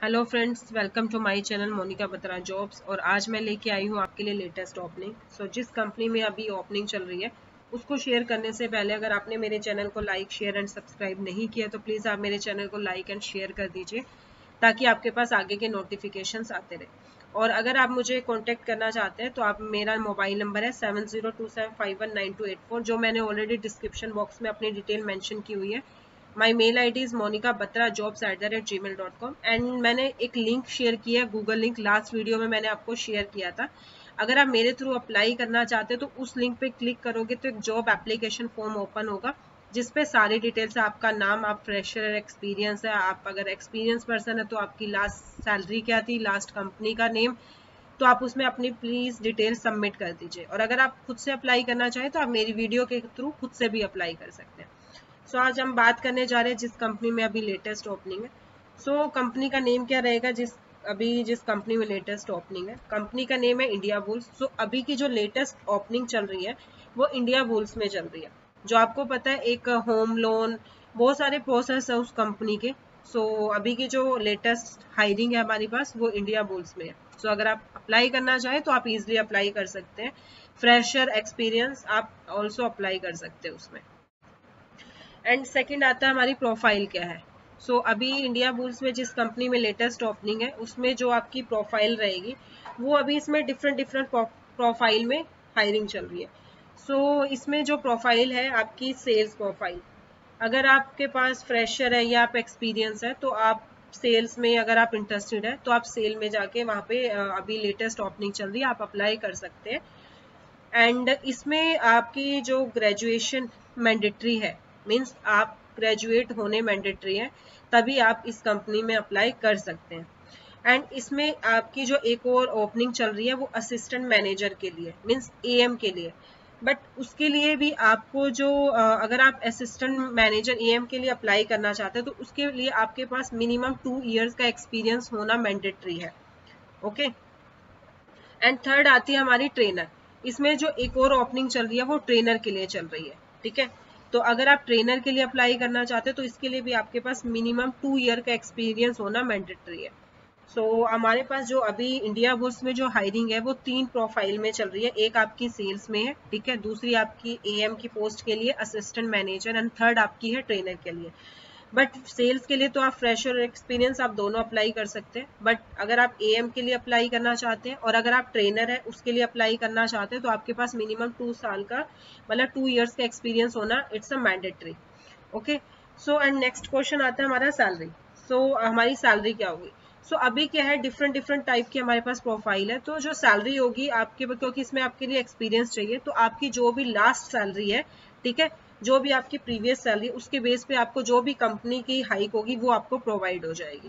Hello friends, welcome to my channel Monika Batra jobs. और आज मैं लेके आई हूँ आपके लिए लेटेस्ट ओपनिंग। जिस कंपनी में अभी ओपनिंग चल रही है उसको शेयर करने से पहले अगर आपने मेरे चैनल को लाइक शेयर एंड सब्सक्राइब नहीं किया तो प्लीज़ आप मेरे चैनल को लाइक एंड शेयर कर दीजिए ताकि आपके पास आगे के नोटिफिकेशंस आते रहे। और अगर आप मुझे कॉन्टेक्ट करना चाहते हैं तो आप मेरा मोबाइल नंबर है 7027519284 जो मैंने ऑलरेडी डिस्क्रिप्शन बॉक्स में अपनी डिटेल मेंशन की हुई है। माई मेल आई डी इज monicabatra@gmail.com एंड मैंने एक लिंक शेयर किया है, गूगल लिंक, लास्ट वीडियो में मैंने आपको शेयर किया था। अगर आप मेरे थ्रू अप्लाई करना चाहते हैं तो उस लिंक पे क्लिक करोगे तो एक जॉब एप्लीकेशन फॉर्म ओपन होगा जिसपे सारी डिटेल्स है, आपका नाम, आप फ्रेशर, एक्सपीरियंस है, आप अगर एक्सपीरियंस पर्सन है तो आपकी लास्ट सैलरी क्या थी, लास्ट कंपनी का नेम, तो आप उसमें अपनी प्लीज डिटेल सबमिट कर दीजिए। और अगर आप खुद से अप्लाई करना चाहें तो आप मेरी वीडियो के थ्रू खुद से भी अप्लाई कर सकते हैं। आज हम बात करने जा रहे हैं जिस कंपनी में अभी लेटेस्ट ओपनिंग है। कंपनी का नेम क्या रहेगा जिस कंपनी में लेटेस्ट ओपनिंग है, कंपनी का नेम है इंडिया बुल्स। अभी की जो लेटेस्ट ओपनिंग चल रही है वो इंडिया बुल्स में चल रही है। जो आपको पता है एक होम लोन, बहुत सारे प्रोसेस है उस कंपनी के। अभी की जो लेटेस्ट हायरिंग है हमारे पास वो इंडिया बुल्स में है। अगर आप अप्लाई करना चाहें तो आप इजिली अप्लाई कर सकते हैं। फ्रेशर, एक्सपीरियंस, आप ऑल्सो अप्लाई कर सकते हैं उसमें। एंड सेकंड आता है हमारी प्रोफाइल क्या है। अभी इंडिया बुल्स में जिस कंपनी में लेटेस्ट ओपनिंग है उसमें जो आपकी प्रोफाइल रहेगी वो अभी इसमें डिफरेंट प्रोफाइल में हायरिंग चल रही है। इसमें जो प्रोफाइल है आपकी सेल्स प्रोफाइल, अगर आपके पास फ्रेशर है या आप एक्सपीरियंस है तो आप सेल्स में, अगर आप इंटरेस्टेड है तो आप सेल में जाके वहाँ पे अभी लेटेस्ट ओपनिंग चल रही है, आप अप्लाई कर सकते हैं। एंड इसमें आपकी जो ग्रेजुएशन मैंडेटरी है, मीन्स आप ग्रेजुएट होने मैंडेटरी है, तभी आप इस कंपनी में अप्लाई कर सकते हैं। एंड इसमें आपकी जो एक और ओपनिंग चल रही है वो असिस्टेंट मैनेजर के लिए, मीन्स एएम के लिए। बट उसके लिए भी आपको जो अगर आप असिस्टेंट मैनेजर एएम के लिए अप्लाई करना चाहते हैं तो उसके लिए आपके पास मिनिमम 2 इयर्स का एक्सपीरियंस होना मैंडेटरी है। ओके। एंड थर्ड आती है हमारी ट्रेनर। इसमें जो एक और ओपनिंग चल रही है वो ट्रेनर के लिए चल रही है। ठीक है, तो अगर आप ट्रेनर के लिए अप्लाई करना चाहते हैं तो इसके लिए भी आपके पास मिनिमम 2 ईयर का एक्सपीरियंस होना मैंडेटरी है। हमारे पास जो अभी इंडिया बुल्स में जो हायरिंग है वो 3 प्रोफाइल में चल रही है। एक आपकी सेल्स में है, ठीक है, दूसरी आपकी एएम की पोस्ट के लिए असिस्टेंट मैनेजर, एंड थर्ड आपकी है ट्रेनर के लिए। बट सेल्स के लिए तो आप फ्रेशर और एक्सपीरियंस आप दोनों अप्लाई कर सकते हैं। बट अगर आप एएम के लिए अप्लाई करना चाहते हैं और अगर आप ट्रेनर है उसके लिए अप्लाई करना चाहते हैं तो आपके पास मिनिमम 2 साल का, मतलब 2 इयर्स का एक्सपीरियंस होना it's a mandatory. Okay. And next question आता है हमारा सैलरी। हमारी सैलरी क्या होगी। अभी क्या है, डिफरेंट टाइप की हमारे पास प्रोफाइल है। तो जो सैलरी होगी आपके, क्योंकि इसमें आपके लिए एक्सपीरियंस चाहिए, तो आपकी जो भी लास्ट सैलरी है, ठीक है, जो भी आपकी प्रीवियस सैलरी, उसके बेस पे आपको जो भी कंपनी की हाइक होगी वो आपको प्रोवाइड हो जाएगी।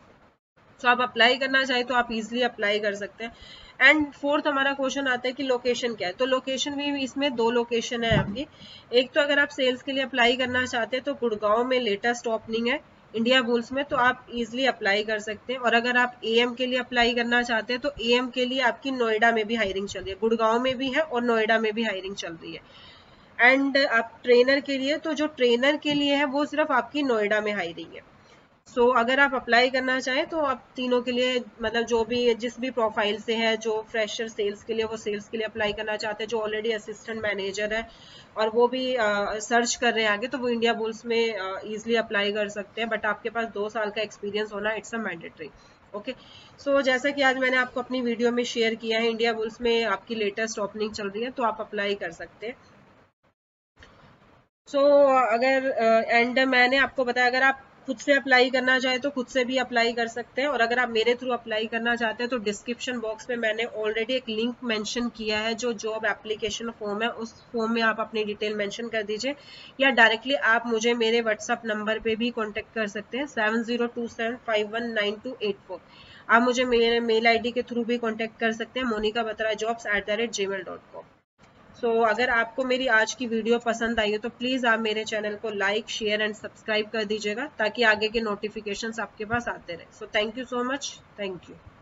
आप अप्लाई करना चाहे तो आप इजिली अप्लाई कर सकते हैं। एंड फोर्थ हमारा क्वेश्चन आता है कि लोकेशन क्या है। तो लोकेशन भी इसमें 2 लोकेशन है आपकी। एक तो अगर आप सेल्स के लिए अप्लाई करना चाहते हैं तो गुड़गांव में लेटेस्ट ओपनिंग है इंडिया बुल्स में, तो आप इजिली अप्लाई कर सकते हैं। और अगर आप एएम के लिए अप्लाई करना चाहते हैं तो एएम के लिए आपकी नोएडा में भी हायरिंग चल रही है, गुड़गांव में भी है और नोएडा में भी हायरिंग चल रही है। एंड आप ट्रेनर के लिए, तो जो ट्रेनर के लिए है वो सिर्फ आपकी नोएडा में हायरिंग है। अगर आप अप्लाई करना चाहें तो आप तीनों के लिए, मतलब जो भी जिस भी प्रोफाइल से है, जो फ्रेशर सेल्स के लिए वो सेल्स के लिए अप्लाई करना चाहते हैं, जो ऑलरेडी असिस्टेंट मैनेजर है और वो भी सर्च कर रहे हैं आगे, तो वो इंडिया बुल्स में इजिली अप्लाई कर सकते हैं। बट आपके पास 2 साल का एक्सपीरियंस होना इट्स अ मैंडेटरी। ओके। जैसा कि आज मैंने आपको अपनी वीडियो में शेयर किया है, इंडिया बुल्स में आपकी लेटेस्ट ओपनिंग चल रही है तो आप अप्लाई कर सकते हैं। अगर एंड मैंने आपको बताया, अगर आप खुद से अप्लाई करना चाहे तो खुद से भी अप्लाई कर सकते हैं। और अगर आप मेरे थ्रू अप्लाई करना चाहते हैं तो डिस्क्रिप्शन बॉक्स में मैंने ऑलरेडी एक लिंक मेंशन किया है, जो जॉब एप्लीकेशन फॉर्म है, उस फॉर्म में आप अपनी डिटेल मेंशन कर दीजिए, या डायरेक्टली आप मुझे मेरे व्हाट्सएप नंबर पे भी कॉन्टेक्ट कर सकते हैं 7027519284। आप मुझे मेरे मेल आईडी के थ्रू भी कॉन्टेक्ट कर सकते हैं monicabatra@gmail.com। अगर आपको मेरी आज की वीडियो पसंद आई है तो प्लीज़ आप मेरे चैनल को लाइक शेयर एंड सब्सक्राइब कर दीजिएगा ताकि आगे के नोटिफिकेशंस आपके पास आते रहे। Thank you so much. Thank you.